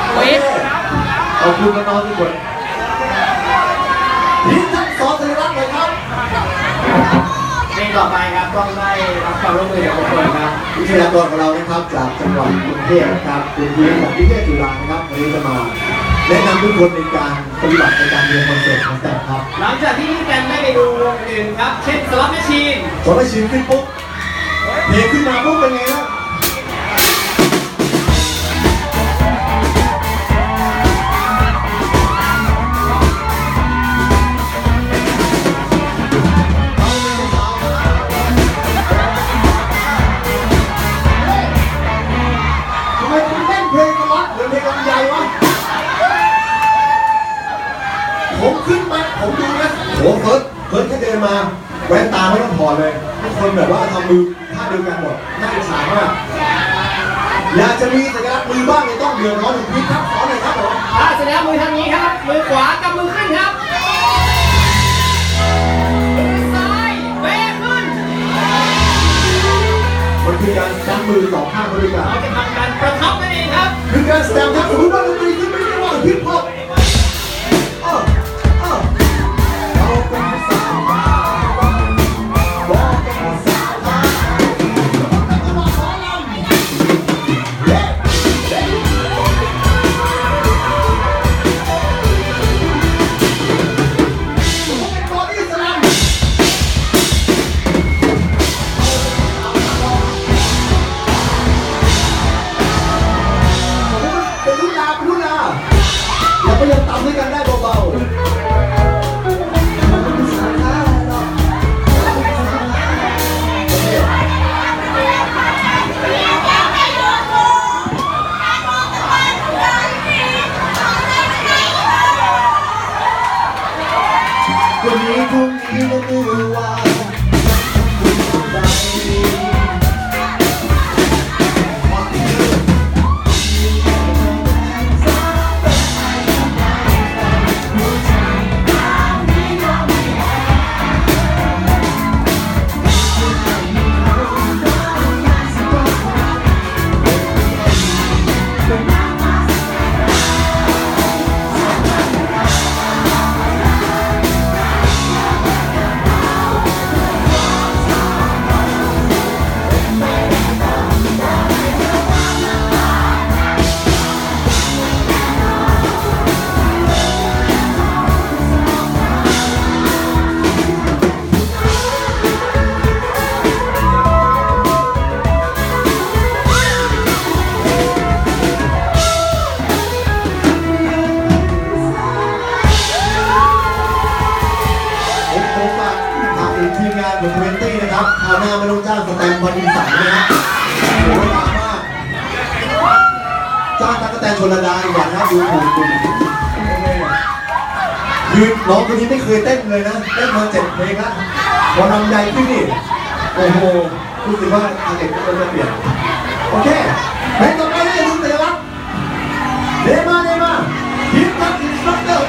ขอบคุณน้องๆทุกคนทีมทั้งสองสัญลักษณ์เลยครับเพลงต่อไปครับต้องได้รับความร่วมมือจากทุกคนครับวิทยากรของเรานะครับจากจังหวัดกรุงเทพนะครับคุณทีมจากวิทยาจุฬานะครับวันนี้จะมาแนะนำทุกคนในการปฏิบัติในการเรียนคอนเสิร์ตของแต่ครับหลังจากที่พี่แกนได้ไปดูวงอื่นครับเช่นสล็อตแมชชีนขึ้นปุ๊บเพลงขึ้นมาปุ๊บเป็นไงครับผมขึ้นมาผมดูนะโหเพิร์ดแค่เดินมาแว่นตาไม่ต้องถอดเลยทุกคนแบบว่าทำมือท่าเดียวกันหมดน่าอิจฉามากอยากจะมีสัญลักษณ์มือบ้างไม่ต้องเดือดร้อนถึงพี่ครับขอหน่อยครับผมแสดงมือทางนี้ครับมือขวากำมือขึ้นครับมือซ้ายเว้ขึ้นมันคือการจับมือสองข้างเขาด้วยกันเราจะทำการประทับนั่นเองครับคือการแสดงครับสมมติว่าดนตรีขึ้นไม่ได้ว่าฮิปฮอปก็ยังตามด้วยกันได้เบาๆวันนี้พรุ่งนี้ไม่รู้ว่าทีมงานของ20นะครับคราวหน้าไม่ต้องจ้างสแตมป์วันอีสานนะครับโหดมากจ้างตั๊กแตนชลดาอีกอย่างนะดูถูกยืนน้องคนนี้ไม่เคยเต้นเลยนะเต้นมา7 เพลงแล้วพอนำใหญ่ขึ้นนี่โอ้โหรู้สึกว่าอาเด็กก็จะเปลี่ยนโอเคเพลงต่อไปได้ดูแต่ละเดมาฮิปฮอปอินสตรัคเตอร์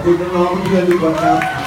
คุณน้องๆเพื่อนๆทุกคนครับ